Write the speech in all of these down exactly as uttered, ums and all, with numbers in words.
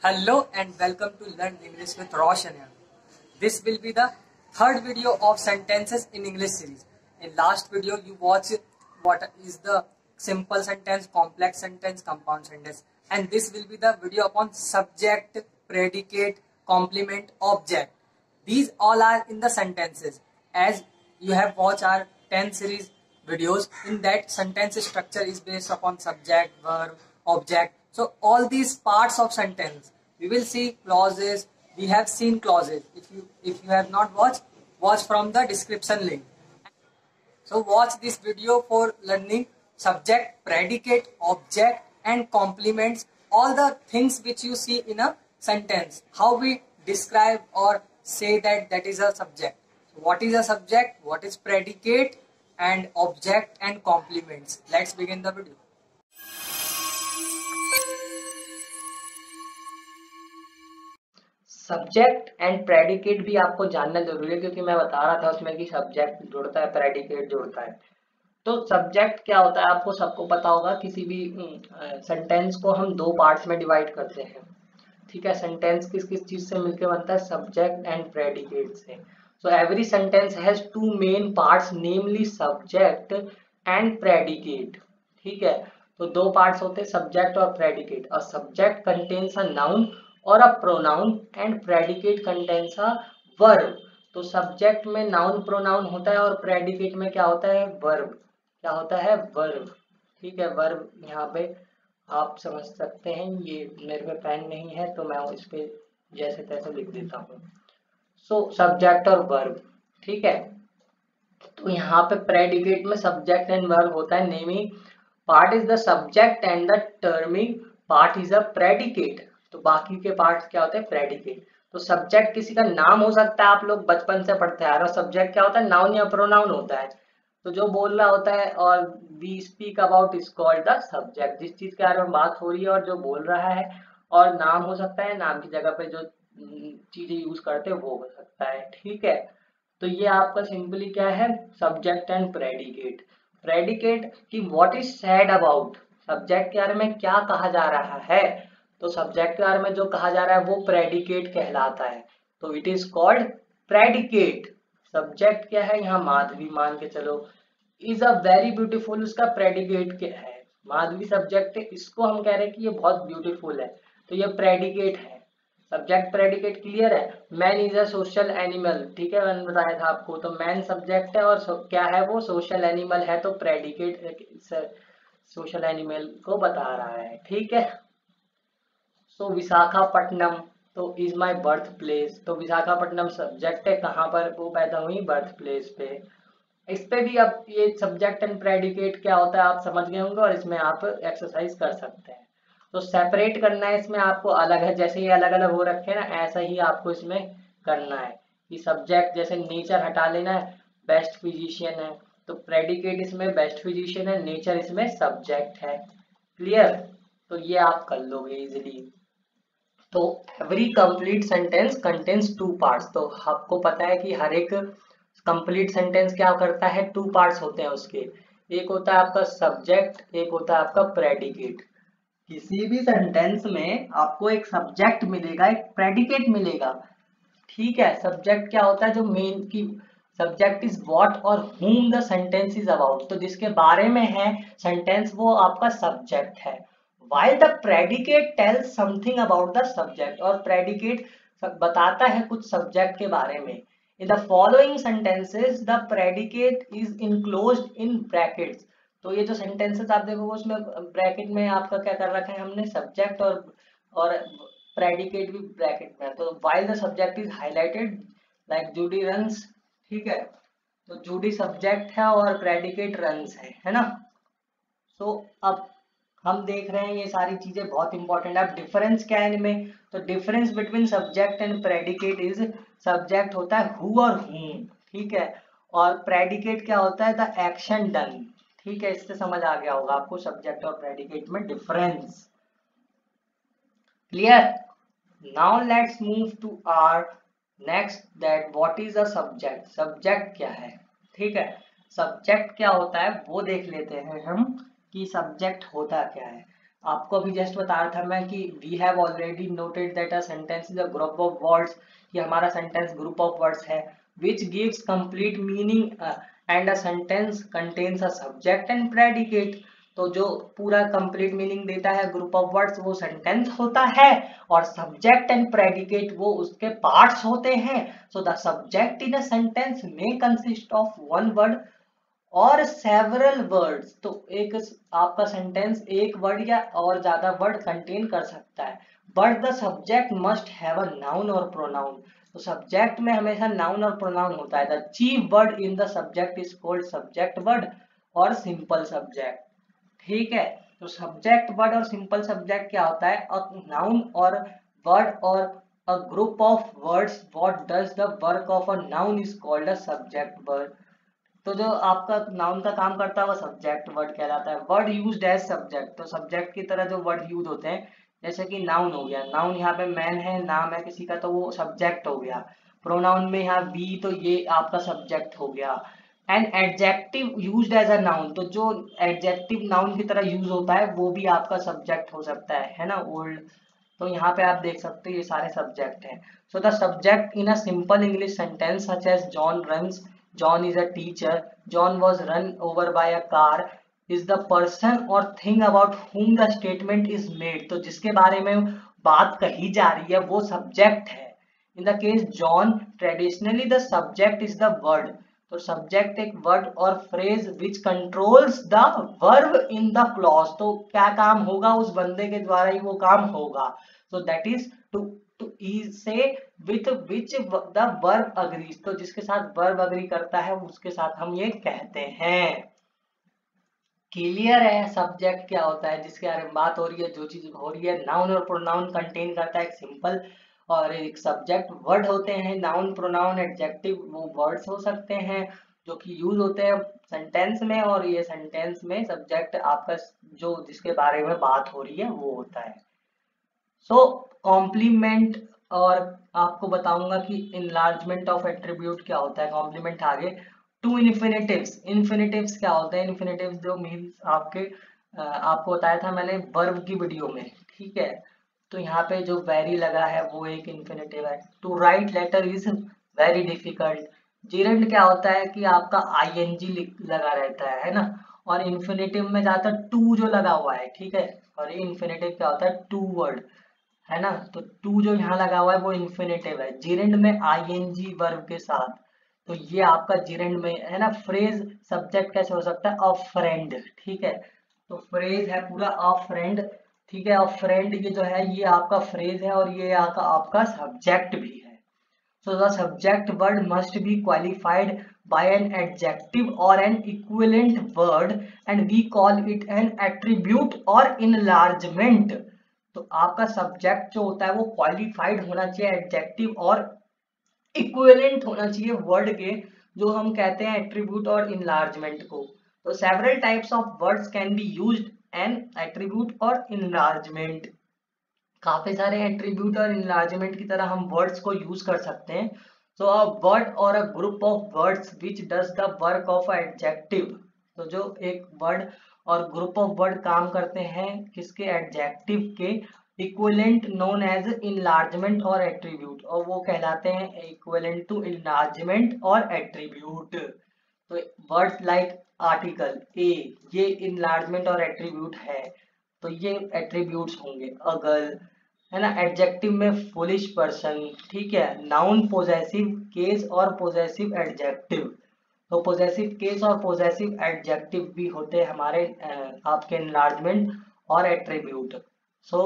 Hello and welcome to Learn English with Roshan here. This will be the third video of sentences in English series. In last video you watched what is the simple sentence, complex sentence, compound sentence, and this will be the video upon subject, predicate, complement, object. These all are in the sentences. As you have watched our ten series videos, in that sentence structure is based upon subject, verb, object. So all these parts of sentence, we will see clauses. We have seen clauses. If you if you have not watched, watch from the description link. So watch this video for learning subject, predicate, object and complements, all the things which you see in a sentence. How we describe or say that that is a subject. So what is a subject? What is predicate and object and complements? Let's begin the video. Subject and predicate भी आपको जानना जरूरी है, क्योंकि मैं बता रहा था उसमें कि सब्जेक्ट जुड़ता है, प्रेडिकेट जुड़ता है। तो सब्जेक्ट क्या होता है आपको सबको पता होगा। किसी भी सेंटेंस को हम दो पार्ट्स में डिवाइड करते हैं, ठीक है। सेंटेंस किस किस चीज से मिलकर बनता है? सब्जेक्ट एंड प्रेडिकेट से। So every sentence has two main parts, namely subject and predicate, ठीक है। तो दो पार्ट्स होते हैं, सब्जेक्ट और predicate. A subject contains a noun और a pronoun and predicate contains a verb. तो सब्जेक्ट में नाउन प्रोनाउन होता है और प्रेडिकेट में क्या होता है? वर्ब। क्या होता है? वर्ब, ठीक है। वर्ब यहाँ पे आप समझ सकते हैं, ये मेरे पे पेन नहीं है तो मैं इस पे जैसे तैसे लिख देता हूँ। सो सब्जेक्ट और वर्ब, ठीक है। तो यहाँ पे प्रेडिकेट में सब्जेक्ट एंड वर्ब होता है। Naming part is the subject and the telling part is a predicate. तो बाकी के पार्ट्स क्या होते हैं? प्रेडिकेट। तो सब्जेक्ट किसी का नाम हो सकता है, आप लोग बचपन से पढ़ते आ रहे हो। सब्जेक्ट क्या होता है? नाउन या प्रोनाउन होता है। तो जो बोल रहा होता है और we speak about is called the subject. जिस चीज के बारे में बात हो रही है और जो बोल रहा है, और नाम हो सकता है, नाम की जगह पे जो चीजें यूज करते हैं वो हो सकता है, ठीक है। तो ये आपका सिंपली क्या है? Subject and predicate. प्रेडिकेट की what is said about, subject के बारे में क्या कहा जा रहा है, तो सब्जेक्ट के बारे में जो कहा जा रहा है वो प्रेडिकेट कहलाता है। तो it is called predicate. Subject क्या है यहाँ? माधवी मान के चलो। इज अ वेरी ब्यूटीफुल, उसका प्रेडिकेट क्या है? माधवी सब्जेक्ट है, इसको हम कह रहे हैं कि ये बहुत ब्यूटीफुल है, तो ये प्रेडिकेट है। सब्जेक्ट प्रेडिकेट क्लियर है। Man is a social animal, ठीक है, मैंने बताया था आपको। तो मैन सब्जेक्ट है और क्या है वो? सोशल एनिमल है, तो प्रेडिकेट सोशल एनिमल को बता रहा है, ठीक है। सो विशाखापट्टनम तो इज माई बर्थ प्लेस। तो विशाखापट्टनम सब्जेक्ट है, कहाँ पर वो पैदा हुई? बर्थ प्लेस पे। इस पे भी अब ये सब्जेक्ट एंड प्रेडिकेट क्या होता है आप समझ गए होंगे, और इसमें आप एक्सरसाइज कर सकते हैं। तो सेपरेट करना है इसमें आपको अलग है, जैसे ये अलग अलग हो रखे हैं ना, ऐसा ही आपको इसमें करना है कि सब्जेक्ट जैसे नेचर हटा लेना है, बेस्ट फिजिशियन है, तो प्रेडिकेट इसमें बेस्ट फिजिशियन है, नेचर इसमें सब्जेक्ट है। क्लियर? तो ये आप कर लोगे इजिली। तो every complete sentence contains two parts. तो आपको पता है कि हर एक कंप्लीट सेंटेंस क्या करता है? टू पार्ट्स होते हैं उसके। एक होता है आपका सब्जेक्ट, एक होता है आपका प्रेडिकेट। किसी भी सेंटेंस में आपको एक सब्जेक्ट मिलेगा, एक प्रेडिकेट मिलेगा, ठीक है। सब्जेक्ट क्या होता है? जो मेन की subject is what or whom the sentence is about. तो जिसके बारे में है सेंटेंस वो आपका सब्जेक्ट है। while the predicate tells something about the subject, और predicate बताता है कुछ सब्जेक्ट के बारे में। in the following sentences the predicate is enclosed in brackets। तो ये जो सेंटेंसेस आप देखोगे उसमें ब्रैकेट में आपका क्या कर रखा है हमने? सब्जेक्ट और और प्रेडिकेट भी ब्रैकेट में। तो while the subject is highlighted like Judy runs, ठीक है। तो जूडी सब्जेक्ट है और प्रेडिकेट रन्स है, है ना। सो so, अब हम देख रहे हैं ये सारी चीजें बहुत इंपॉर्टेंट है। अब डिफरेंस क्या है इनमें? तो difference between subject and predicate is, subject होता है हु और whom, ठीक है, और प्रेडिकेट क्या होता है? द एक्शन डन, ठीक है। इससे समझ आ गया होगा आपको सब्जेक्ट और प्रेडिकेट में difference. Clear? Now let's move to our next, that what is a subject. Subject क्या है, ठीक है। सब्जेक्ट क्या होता है वो देख लेते हैं हम कि सब्जेक्ट होता क्या है। आपको अभी जस्ट बता रहा था मैं कि we have already noted that a sentence is a group of words, कि हमारा सेंटेंस ग्रुप ऑफ वर्ड्स है which gives complete meaning and a sentence contains a subject and predicate. तो जो पूरा कंप्लीट मीनिंग देता है ग्रुप ऑफ वर्ड्स वो sentence होता है, और सब्जेक्ट एंड प्रेडिकेट वो उसके पार्ट्स होते हैं। So the subject in a sentence में consist of one word or several words. तो एक आपका सेंटेंस एक वर्ड या और ज्यादा वर्ड कंटेन कर सकता है, but the subject must have a noun और प्रोनाउन। तो सब्जेक्ट में हमेशा नाउन और प्रोनाउन होता है। The chief word in the subject is called subject word और सिंपल सब्जेक्ट। ठीक है, तो सब्जेक्ट वर्ड और सिंपल सब्जेक्ट क्या होता है? A noun or word or a group of words what does the work of a noun is called a subject word. तो जो आपका नाउन का काम करता है वो सब्जेक्ट वर्ड कहलाता है। वर्ड यूज्ड एज सब्जेक्ट, तो सब्जेक्ट की तरह जो वर्ड यूज होते हैं, जैसे कि नाउन हो गया, नाउन यहाँ पे मैन है, नाम है किसी का, तो वो सब्जेक्ट हो गया। प्रोनाउन में यहाँ वी, तो ये आपका सब्जेक्ट हो गया। And adjective used as a noun, तो जो एडजेक्टिव नाउन की तरह यूज होता है वो भी आपका सब्जेक्ट हो सकता है है ना, ओल्ड। तो यहाँ पे आप देख सकते हो ये सारे सब्जेक्ट हैं। So the subject in a simple English sentence such as John runs, John is a teacher, John was run over by a car, is the person or thing about whom the statement is made। तो जिसके बारे में बात कही जा रही है वो सब्जेक्ट है। In the case John, traditionally the subject is the word। तो सब्जेक्ट एक word or phrase which controls the verb in the clause. तो क्या काम होगा उस बंदे के द्वारा ही वो काम होगा। So that is to to say with which the verb agrees, तो जिसके साथ वर्ब अग्री करता है उसके साथ हम ये कहते हैं। क्लियर है सब्जेक्ट क्या होता है, जिसके बारे में बात हो रही है, जो चीज हो रही है। नाउन और प्रोनाउन कंटेन करता है एक सिंपल और एक सब्जेक्ट। वर्ड होते हैं नाउन प्रोनाउन एडजेक्टिव, वो वर्ड्स हो सकते हैं जो कि यूज होते हैं सेंटेंस में, और ये सेंटेंस में सब्जेक्ट आपका जो जिसके बारे में बात हो रही है वो होता है। सो कॉम्प्लीमेंट, और आपको बताऊंगा कि इनलार्जमेंट ऑफ एट्रीब्यूट क्या होता है। कॉम्प्लीमेंट आगे टू इन्फिनेटिव्स। इन्फिनेटिव्स क्या होते हैं? इन्फिनेटिव्स जो मीन्स आपके आपको बताया था मैंने वर्ब की वीडियो में, ठीक है। तो यहाँ पे जो वेरी लगा है वो एक इन्फिनेटिव है। To write letter is very difficult. Gerund क्या होता है कि आपका आईएनजी लगा रहता है है ना, और इन्फिनेटिव में ज्यादातर टू जो लगा हुआ है, ठीक है। और ये इन्फिनेटिव क्या होता है? टू वर्ड, है ना। तो टू जो यहाँ लगा हुआ है वो इन्फिनेटिव है, जीरेंड में आईएनजी वर्ब के साथ। तो ये आपका जीरेंड में है ना। फ्रेज सब्जेक्ट कैसे हो सकता है? अ फ्रेंड, ठीक है। तो फ्रेज है पूरा अ फ्रेंड, ठीक है। अ फ्रेंड ये जो है ये आपका फ्रेज है और ये आपका आपका सब्जेक्ट भी है। So the subject word must be qualified by an adjective or an equivalent word and we call it an attribute or enlargement। तो आपका सब्जेक्ट जो होता है वो क्वालिफाइड होना चाहिए एडजेक्टिव और इक्विवेलेंट होना चाहिए वर्ड के, जो हम कहते हैं एट्रीब्यूट और इनलार्जमेंट को। तो several types of words can be used an attribute or enlargement. काफी सारे एट्रीब्यूट और इनलार्जमेंट की तरह हम वर्ड्स को यूज कर सकते हैं। सो a word or a group of words which does the work of adjective. तो जो एक word or group of word काम करते हैं किसके? एडजेक्टिव के। इक्विवेलेंट नोन एज इनलार्जमेंट और एट्रीब्यूट, और वो कहलाते हैं इक्विवेलेंट टू इनलार्जमेंट और एट्रीब्यूट। तो वर्ड्स लाइक आर्टिकल ए, ये इनलार्जमेंट और एट्रीब्यूट है, तो ये एट्रीब्यूट्स होंगे। अ गर्ल, है ना। एडजेक्टिव में फुलिश पर्सन, ठीक है। नाउन पोजेसिव केस और पोजेसिव एडजेक्टिव। तो पोजेसिव केस और पोजेसिव एडजेक्टिव भी होते हैं हमारे आपके इनलार्जमेंट और attribute. So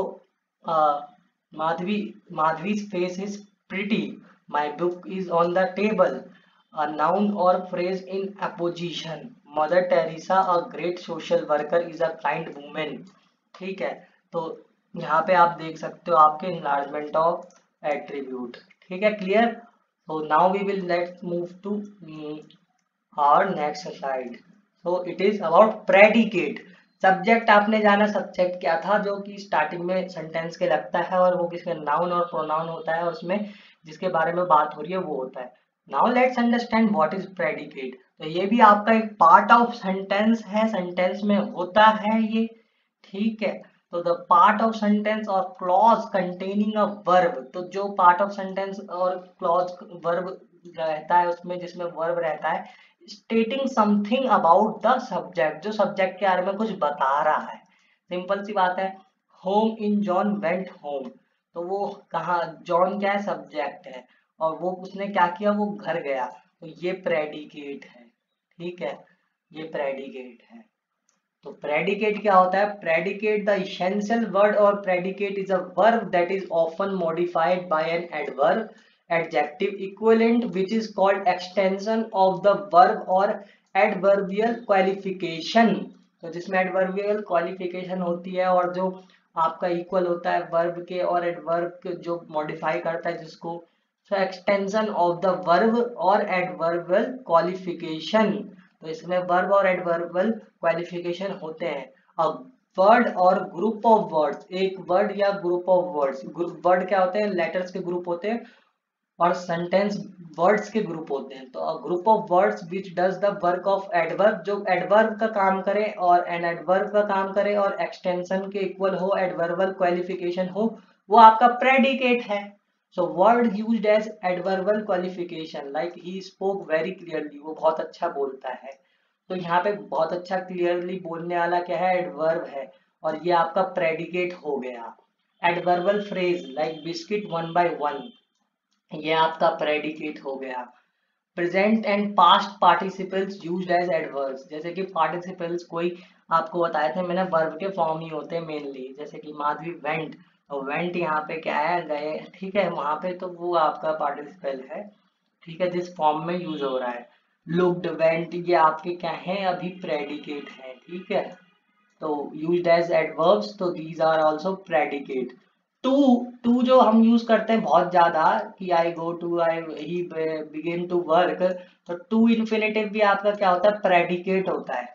Madhavi Madhavi's face is pretty, my book is on the table. A noun or phrase in apposition. Mother Teresa a great social worker is a kind woman, ठीक है। तो यहाँ पे आप देख सकते हो आपके इनलार्जमेंट ऑफ एट्रीब्यूट, ठीक है। Clear? so now we will let's move to um, our next slide। so it is about predicate। Subject आपने जाना सब्जेक्ट क्या था, जो कि स्टार्टिंग में सेंटेंस के लगता है और वो किसके? नाउन और प्रोनाउन होता है, उसमें जिसके बारे में बात हो रही है वो होता है। Now let's understand what is predicate. तो ये भी आपका एक पार्ट ऑफ सेंटेंस है, सेंटेंस में होता है ये, ठीक है। तो द पार्ट ऑफ सेंटेंस और क्लॉज कंटेनिंग अ वर्ब, तो जो पार्ट ऑफ सेंटेंस और क्लॉज वर्ब रहता है उसमें, जिसमें वर्ब रहता है, stating something about the subject, जो सब्जेक्ट के बारे में कुछ बता रहा है। सिंपल सी बात है, home in John went home, तो वो कहाँ, जॉन क्या है, सब्जेक्ट है, और वो उसने क्या किया, वो घर गया, तो ये प्रेडिकेट है। ठीक है, ये प्रेडिकेट है। तो प्रेडिकेट क्या होता है, predicate the essential word or predicate is a verb that is often modified by an adverb adjective equivalent which is called extension of the verb or adverbial qualification. तो जिसमें एडवर्बियल क्वालिफिकेशन होती है और जो आपका इक्वल होता है verb के और एडवर्ब जो मॉडिफाई करता है जिसको, so extension of the verb or adverbial qualification. तो इसमें वर्ब और एडवर्बल क्वालिफिकेशन होते हैं। अब word or group of words, एक वर्ड या ग्रुप ऑफ वर्ड्स, वर्ड क्या होते हैं, लेटर्स के ग्रुप होते हैं, और सेंटेंस वर्ड्स के ग्रुप होते हैं। तो a group of words which does the work of adverb, जो एडवर्ब का काम करे और एन एडवर्ब का काम करे और एक्सटेंशन के इक्वल हो, एडवर्बल क्वालिफिकेशन हो, वो आपका प्रेडिकेट है। So word used as adverbial qualification, like he spoke very clearly, वो बहुत अच्छा बोलता है। तो यहाँ पे बहुत अच्छा क्लियरली बोलने वाला क्या है, एडवर्ब है, और ये आपका प्रेडिकेट हो गया। Adverbial phrase like biscuit one by one, ये आपका प्रेडिकेट हो गया। Present and past participles used as adverbs, जैसे कि पार्टिसिपल्स कोई आपको बताए थे मैंने, वर्ब के फॉर्म ही होते हैं मेनली, जैसे कि माधवी वेंट, तो वेंट यहाँ पे क्या है, गए, ठीक है, वहां पे तो वो आपका पार्टिसिपल है, ठीक है, जिस फॉर्म में यूज हो रहा है। लुक्ड, वेंट, ये आपके क्या है, अभी प्रेडिकेट है, ठीक है, तो यूज्ड एज एडवर्ब्स, तो these are also predicate. To, to जो हम यूज करते हैं बहुत ज्यादा, कि I go to, I he begin to work, तो टू इन्फिनेटिव भी आपका क्या होता है, प्रेडिकेट होता है।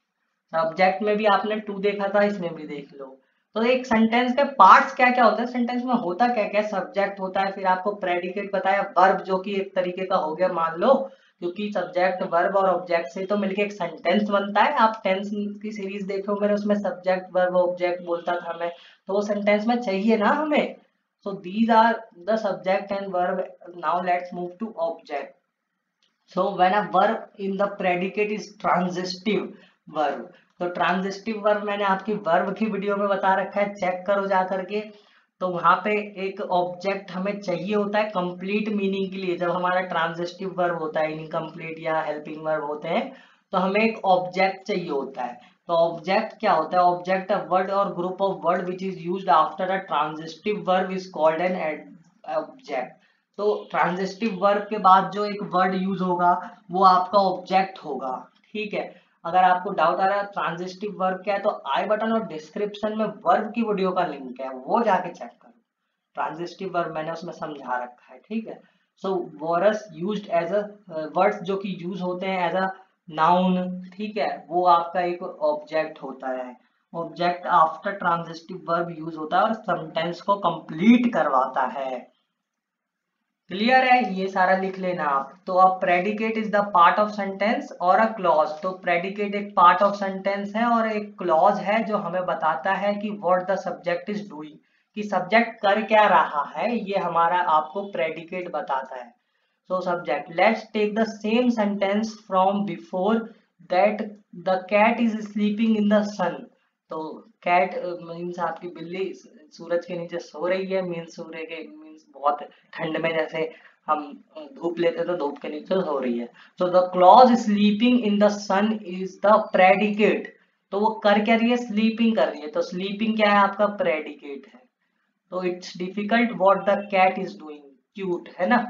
सब्जेक्ट में भी आपने टू देखा था, इसमें भी देख लो। तो एक सेंटेंस के पार्ट्स क्या क्या होता है, सेंटेंस में होता क्या क्या, सब्जेक्ट होता है, फिर आपको प्रेडिकेट बताया, वर्ब जो कि एक तरीके का हो गया, मान लो, क्योंकि सब्जेक्ट वर्ब और ऑब्जेक्ट से तो मिलके एक सेंटेंस बनता है। आप टेंस की सीरीज देखो मेरे, उसमें सब्जेक्ट वर्ब ऑब्जेक्ट बोलता था मैं, तो वो सेंटेंस में चाहिए ना हमें। So these are the subject and verb. Now let's move to object. So when a verb in the predicate is transitive verb, तो ट्रांजिस्टिव वर्ब मैंने आपकी वर्ब की वीडियो में बता रखा है, चेक करो जा करके। तो वहां पे एक ऑब्जेक्ट हमें चाहिए होता है कंप्लीट मीनिंग के लिए। जब हमारा ट्रांजिस्टिव वर्ब होता है, इनकम्प्लीट या हेल्पिंग वर्ब होते हैं, तो हमें एक ऑब्जेक्ट चाहिए होता है। तो ऑब्जेक्ट क्या होता है, object a word or group of word which is used after a transitive verb is called an object. तो ट्रांजिस्टिव वर्ब के बाद जो एक वर्ड यूज होगा वो आपका ऑब्जेक्ट होगा, ठीक है। अगर आपको डाउट आ रहा है ट्रांजिस्टिव वर्ब क्या है, तो आई बटन और डिस्क्रिप्शन में वर्ब की वीडियो का लिंक है, वो जाके चेक करो। ट्रांजिस्टिव वर्ब मैंने उसमें समझा रखा है, ठीक है। So words used as a, words जो कि यूज होते हैं एज अ नाउन, ठीक है, वो आपका एक ऑब्जेक्ट होता है। Object after transitive verb use होता है और सेंटेंस को कंप्लीट करवाता है। क्लियर है, ये सारा लिख लेना आप। तो अब predicate is the part of sentence or a clause. तो प्रेडिकेट एक पार्ट ऑफ सेंटेंस है और एक क्लॉज है जो हमें बताता है कि what the subject is doing, कि सब्जेक्ट कर क्या रहा है, ये हमारा आपको प्रेडिकेट बताता है। So subject, let's take the same sentence from before that, the cat is sleeping in the sun. तो कैट मीन्स आपकी बिल्ली सूरज के नीचे सो रही है, मीन्स सूर्य के मीन्स बहुत ठंड में जैसे हम धूप लेते तो धूप के नीचे सो रही है। So the clause sleeping in the sun is the predicate. तो वो कर क्या रही है, स्लीपिंग कर रही है, तो स्लीपिंग क्या है, आपका प्रेडिकेट है। तो it's difficult what the cat is doing, cute है ना।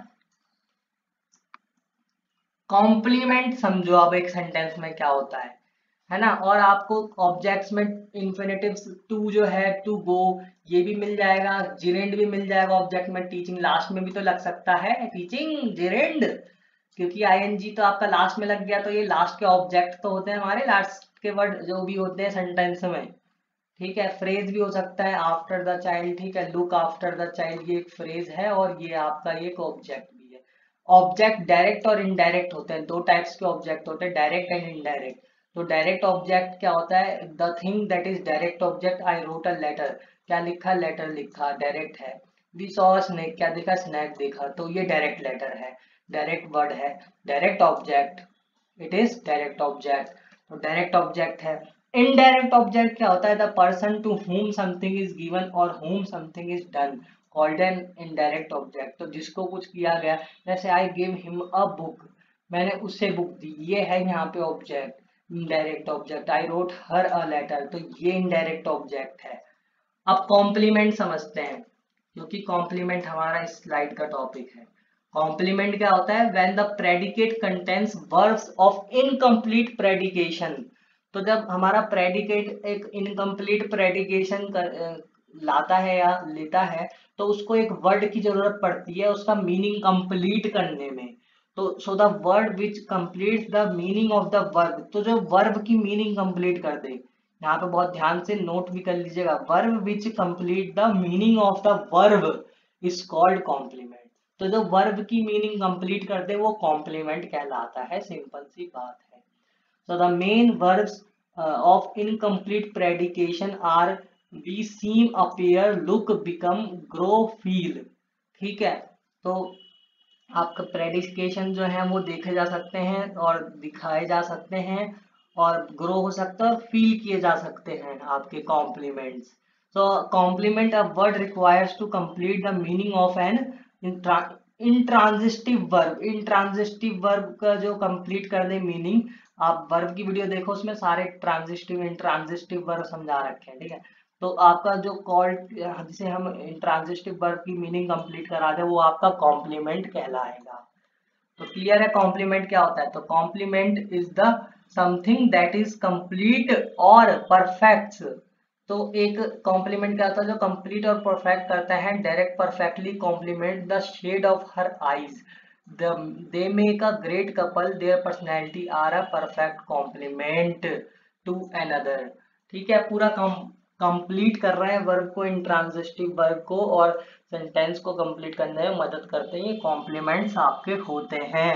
कॉम्प्लीमेंट समझो अब एक सेंटेंस में क्या होता है है ना। और आपको ऑब्जेक्ट्स में इन्फिनेटिव्स टू जो है, टू गो, ये भी मिल जाएगा, जिरेंड भी मिल जाएगा ऑब्जेक्ट में। टीचिंग लास्ट में भी तो लग सकता है, टीचिंग जिरेंड, क्योंकि आईएनजी तो आपका लास्ट में लग गया, तो ये लास्ट के ऑब्जेक्ट तो होते हैं हमारे, लास्ट के वर्ड जो भी होते हैं सेंटेंस में, ठीक है। फ्रेज भी हो सकता है, आफ्टर द चाइल्ड, ठीक है, लुक आफ्टर द चाइल्ड, ये एक फ्रेज है और ये आपका एक ऑब्जेक्ट भी है। ऑब्जेक्ट डायरेक्ट और इनडायरेक्ट होते हैं, दो टाइप्स के ऑब्जेक्ट होते हैं, डायरेक्ट एंड इनडायरेक्ट। तो डायरेक्ट ऑब्जेक्ट क्या होता है, the thing that is direct object, I wrote a letter, क्या लिखा, लेटर लिखा, डायरेक्ट है। वी सॉ स्नेक, क्या देखा, स्नैक देखा, तो ये डायरेक्ट लेटर है, डायरेक्ट वर्ड है, direct object, it is direct object, तो डायरेक्ट ऑब्जेक्ट है। इनडायरेक्ट ऑब्जेक्ट क्या होता है, the person to whom something is given or whom something is done, called an indirect object, तो जिसको कुछ किया गया, जैसे I give him a book, मैंने उससे बुक दी, ये है यहाँ पे object, indirect object. I wrote her a letter, तो ये इनडायरेक्ट ऑब्जेक्ट है। अब कॉम्प्लीमेंट समझते हैं, क्योंकि कॉम्प्लीमेंट हमारा इस स्लाइड का टॉपिक है। कॉम्प्लीमेंट क्या होता है, when the predicate contains verbs of incomplete predication, तो जब हमारा प्रेडिकेट एक इनकम्प्लीट प्रेडिकेशन लाता है या लेता है, तो उसको एक वर्ड की जरूरत पड़ती है उसका मीनिंग कंप्लीट करने में। तो so the word which completes the meaning of the verb, तो जो वर्ब की मीनिंग कंप्लीट कर दे, यहाँ पे बहुत ध्यान से नोट भी कर लीजिएगा, verb which complete the meaning of the verb is called complement. तो जो वर्ब की मीनिंग कंप्लीट कर दे वो कॉम्प्लीमेंट कहलाता है, सिंपल सी बात है। So the main verbs of incomplete predication are be, seem, appear, look, become, grow, feel. ठीक है, तो आपका प्रेडिकेशन जो है वो देखे जा सकते हैं और दिखाए जा सकते हैं और ग्रो हो सकता है और फील किए जा सकते हैं आपके complements. So complement a word requires to complete the meaning of an intransitive verb. Intransitive verb का जो कंप्लीट कर दे मीनिंग, आप वर्ब की वीडियो देखो, उसमें सारे ट्रांजिटिव इंट्रांजिटिव वर्ब समझा रखे हैं, ठीक है। तो आपका जो कॉल जिसे हम इंट्रांजिटिव वर्ब की मीनिंग कंप्लीट करा दे वो आपका कॉम्प्लीमेंट कहलाएगा। तो क्लियर है कॉम्प्लीमेंट क्या होता है, तो complement is the something that is complete or perfect. तो एक कॉम्प्लीमेंट क्या होता है, जो कंप्लीट और परफेक्ट करता है, direct perfectly complement the shade of her eyes, they make a great couple, their personality are a perfect complement to another. ठीक है, पूरा कंप्लीट कर रहे हैं वर्ब को, इंट्रांजिटिव वर्ब को, और सेंटेंस को कंप्लीट करने में मदद करते हैं, ये कॉम्प्लीमेंट्स आपके होते हैं।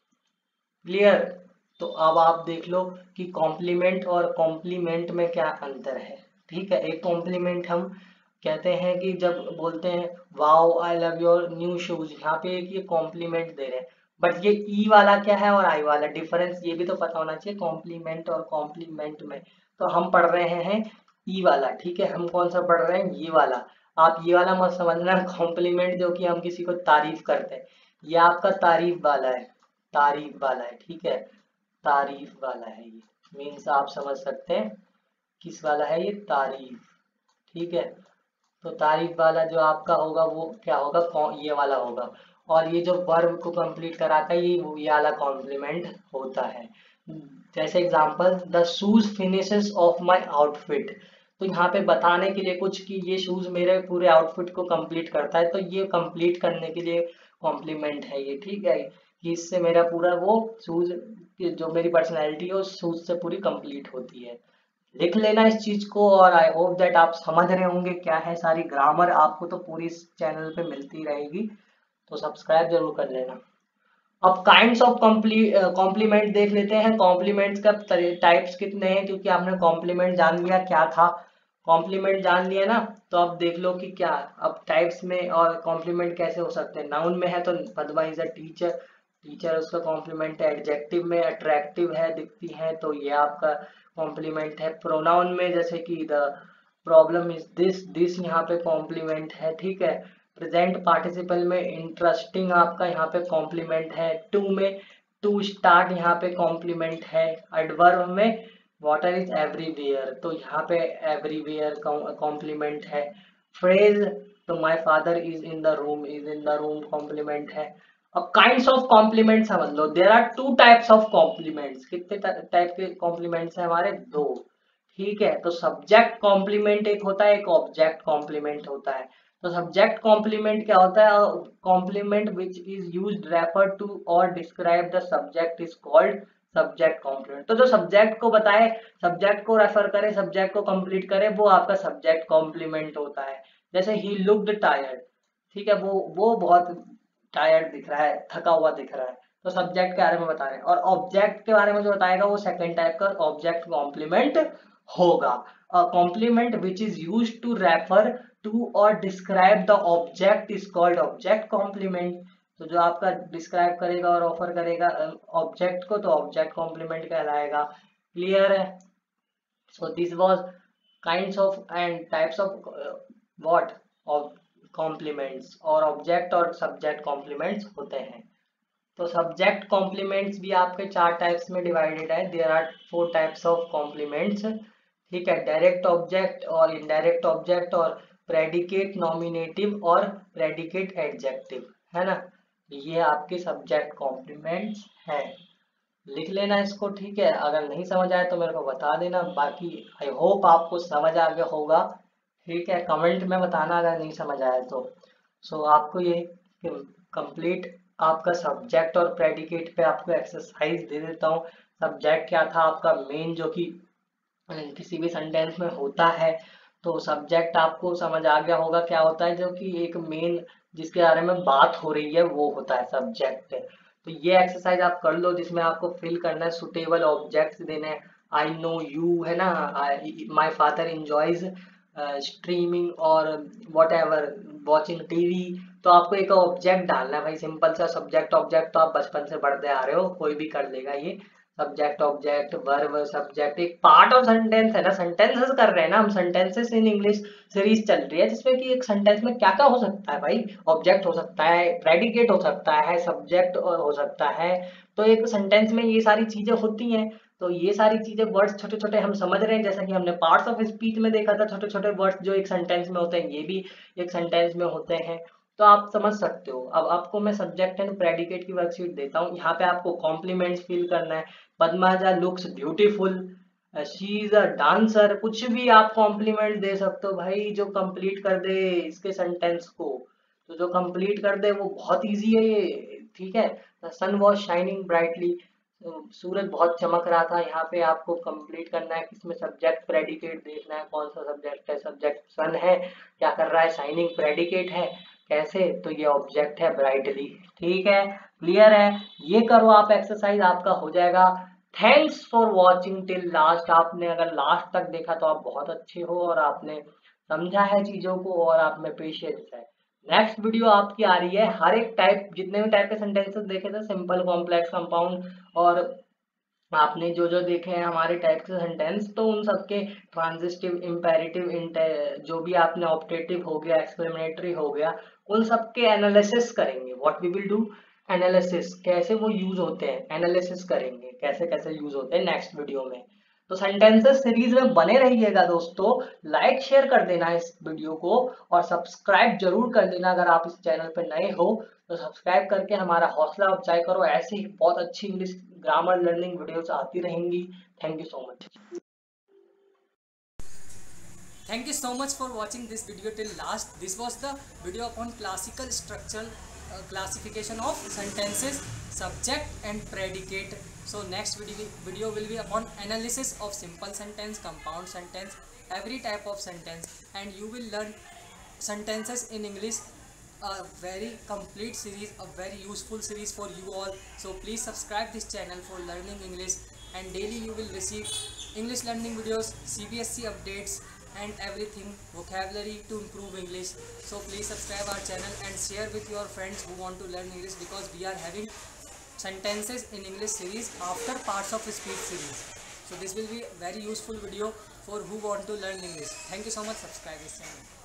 क्लियर, तो अब आप देख लो कि कॉम्प्लीमेंट और कॉम्प्लीमेंट में क्या अंतर है। ठीक है, एक कॉम्प्लीमेंट हम कहते हैं कि जब बोलते हैं wow I love your new shoes, यहाँ पे एक ये कॉम्प्लीमेंट दे रहे हैं, बट ये ई वाला क्या है और आई वाला डिफरेंस ये भी तो पता होना चाहिए कॉम्प्लीमेंट और कॉम्प्लीमेंट में। तो हम पढ़ रहे हैं ई वाला, ठीक है, हम कौन सा पढ़ रहे हैं, ये वाला। आप ये वाला मत समझना कॉम्प्लीमेंट जो कि हम किसी को तारीफ करते हैं, ये आपका तारीफ वाला है, तारीफ वाला है, ठीक है, तारीफ वाला है ये, मीन्स आप समझ सकते हैं किस वाला है ये, तारीफ। ठीक है, तो तारीफ वाला जो आपका होगा वो क्या होगा, ये वाला होगा, और ये जो वर्ब को कंप्लीट कराता है ये ये वाला कॉम्प्लीमेंट होता है। जैसे example, the shoes finishes off my outfit, तो यहाँ पे बताने के लिए कुछ कि ये शूज मेरे पूरे आउटफिट को कंप्लीट करता है, तो ये कंप्लीट करने के लिए कॉम्प्लीमेंट है ये। ठीक है, कि इससे मेरा पूरा वो शूज जो मेरी पर्सनैलिटी है उस शूज से पूरी कंप्लीट होती है। लिख लेना इस चीज को, और आई होप दैट आप समझ रहे होंगे क्या है, सारी ग्रामर आपको तो पूरी इस चैनल पे मिलती रहेगी, तो सब्सक्राइब जरूर कर लेना। अब काइंड्स ऑफ कॉम्प्लीमेंट देख लेते हैं, कॉम्प्लीमेंट्स का टाइप्स कितने हैं, क्योंकि आपने कॉम्प्लीमेंट जान लिया क्या था, कॉम्प्लीमेंट जान लिया ना, तो अब देख लो कि क्या अब टाइप्स में और कॉम्प्लीमेंट कैसे हो सकते हैं। नाउन में है तो Padma is a teacher, teacher उसका कॉम्प्लीमेंट है। एडजेक्टिव में अट्रैक्टिव है, दिखती है, तो ये आपका कॉम्प्लीमेंट है। प्रोनाउन में जैसे कि the problem is this, this यहाँ पे कॉम्प्लीमेंट है। ठीक है, प्रेजेंट पार्टिसिपल में इंटरेस्टिंग आपका यहाँ पे कॉम्प्लीमेंट है। टू में टू स्टार्ट यहाँ पे कॉम्प्लीमेंट है। एडवर्ब में वाटर इज एवरीवेयर, तो यहाँ पे एवरीवेयर कॉम्प्लीमेंट है। फ्रेज, तो my father is in the room, is in the room complement है। अब काइंड्स ऑफ कॉम्प्लीमेंट समझ लो, there are two types of complements. कितने टाइप के कॉम्प्लीमेंट्स हैं हमारे, दो। ठीक है, तो सब्जेक्ट कॉम्प्लीमेंट एक होता है, एक ऑब्जेक्ट कॉम्प्लीमेंट होता है। तो सब्जेक्ट कॉम्प्लीमेंट क्या होता है, complement which is used refer to or describe the subject is called subject complement. तो जो सब्जेक्ट को बताए, सब्जेक्ट को रेफर करे, सब्जेक्ट को कंप्लीट करे, वो आपका सब्जेक्ट कॉम्प्लीमेंट होता है। जैसे ही लुक्ड टायर्ड, ठीक है, वो वो बहुत टायर्ड दिख रहा है, थका हुआ दिख रहा है, तो सब्जेक्ट के बारे में बता रहे हैं, और ऑब्जेक्ट के बारे में जो बताएगा वो सेकंड टाइप का ऑब्जेक्ट कॉम्प्लीमेंट होगा। Complement which is used to refer to or describe the object is called object complement. तो जो आपका डिस्क्राइब करेगा और ऑफर करेगा ऑब्जेक्ट को, तो ऑब्जेक्ट कॉम्प्लीमेंट कहलाएगा। क्लियर है? So this was kinds of and types of what of complements, और ऑब्जेक्ट और सब्जेक्ट कॉम्प्लीमेंट्स होते हैं। तो सब्जेक्ट कॉम्प्लीमेंट्स भी आपके चार टाइप्स में डिवाइडेड है। There are four types of complements, ठीक है। डायरेक्ट ऑब्जेक्ट और इनडायरेक्ट ऑब्जेक्ट और प्रेडिकेट नॉमिनेटिव और प्रेडिकेट एडजेक्टिव, है ना। ये आपके सब्जेक्ट कॉम्प्लीमेंट्स हैं। लिख लेना इसको, ठीक है। अगर नहीं समझ आए तो मेरे को बता देना, बाकी आई होप आपको समझ आ गया होगा, ठीक है। कमेंट में बताना अगर नहीं समझ आया तो। सो so, आपको ये कंप्लीट आपका सब्जेक्ट और प्रेडिकेट पे आपको एक्सरसाइज दे देता हूँ। सब्जेक्ट क्या था आपका मेन, जो कि किसी भी सेंटेंस में होता है। तो सब्जेक्ट आपको समझ आ गया होगा क्या होता है, जो कि एक मेन जिसके बारे में बात हो रही है वो होता है सब्जेक्ट। तो ये एक्सरसाइज आप कर लो, जिसमें आपको फिल करना है सुटेबल ऑब्जेक्ट्स देने हैं। आई नो यू, है ना, माई फादर इंजॉयज स्ट्रीमिंग और वॉट एवर वॉचिंग टीवी। तो आपको एक ऑब्जेक्ट डालना है भाई, सिंपल सा सब्जेक्ट ऑब्जेक्ट तो आप बचपन से पढ़ते आ रहे हो, कोई भी कर लेगा ये। सब्जेक्ट ऑब्जेक्ट वर्ब सब्जेक्ट एक पार्ट ऑफ सेंटेंस है ना, सेंटेंसेस कर रहे हैं ना हम, सेंटेंसेस इन इंग्लिश सीरीज चल रही है, जिसमें कि एक सेंटेंस में क्या क्या हो सकता है भाई। ऑब्जेक्ट हो सकता है, प्रेडिकेट हो सकता है, सब्जेक्ट हो सकता है। तो एक सेंटेंस में ये सारी चीजें होती हैं। तो ये सारी चीजें वर्ड्स छोटे छोटे हम समझ रहे हैं, जैसा कि हमने पार्ट्स ऑफ स्पीच में देखा था, छोटे छोटे वर्ड्स जो एक सेंटेंस में होते हैं, ये भी एक सेंटेंस में होते हैं। तो आप समझ सकते हो। अब आपको मैं सब्जेक्ट एंड प्रेडिकेट की वर्कशीट देता हूँ। यहाँ पे आपको कॉम्प्लीमेंट्स फिल करना है। Padmaja looks beautiful, she is a dancer, कुछ भी आप कॉम्प्लीमेंट दे सकते हो भाई, जो कंप्लीट कर दे इसके सेंटेंस को। तो जो कंप्लीट कर दे वो बहुत इजी है ये, ठीक है। The sun was shining brightly, सूरज बहुत चमक रहा था। यहाँ पे आपको कंप्लीट करना है, किसमें सब्जेक्ट प्रेडिकेट देखना है, कौन सा सब्जेक्ट है। सब्जेक्ट सन है, क्या कर रहा है, शाइनिंग प्रेडिकेट है, कैसे, तो ये ऑब्जेक्ट है ब्राइटली, ठीक है। क्लियर है? ये करो आप एक्सरसाइज, आपका हो जाएगा। Thanks for watching till last. आपने अगर लास्ट तक देखा तो आप बहुत अच्छे हो, और आपने समझा है चीजों को, और आप में पेशेंस है। नेक्स्ट वीडियो आपकी आ रही है, हर एक टाइप, जितने भी टाइप के सेंटेंसेस देखे थे, सिंपल, कॉम्प्लेक्स, कंपाउंड, और आपने जो जो देखे हैं हमारे टाइप के सेंटेंस, तो उन सबके ट्रांजिटिव, इम्पेरेटिव, जो भी आपने ऑप्टेटिव हो गया, एक्सक्लेमेटरी हो गया, उन सबके एनालिसिस करेंगे। What we will do, analysis, कैसे वो यूज होते हैं, एनालिसिस करेंगे कैसे कैसे यूज होते हैं नेक्स्ट वीडियो में। तो सेंटेंसेस सीरीज में बने रहिएगा दोस्तों। लाइक शेयर कर देना इस वीडियो को, और सब्सक्राइब जरूर कर देना। अगर आप इस चैनल पर नए हो तो सब्सक्राइब करके हमारा हौसला अफजाई करो। ऐसे ही बहुत अच्छी इंग्लिश ग्रामर लर्निंग वीडियोस आती रहेंगी। Thank you so much. Thank you so much for watching this video till last. This was the video upon classical structural uh, classification of sentences, subject and predicate. So next video, video will be upon analysis of simple sentence, compound sentence, every type of sentence, and you will learn sentences in English, a very complete series, a very useful series for you all. So please subscribe this channel for learning English, and daily you will receive English learning videos, C B S E updates, and everything, vocabulary to improve English. So please subscribe our channel and share with your friends who want to learn English, because we are having sentences in English series after parts of speech series. So this will be very useful video for who want to learn English. Thank you so much. Subscribe this channel.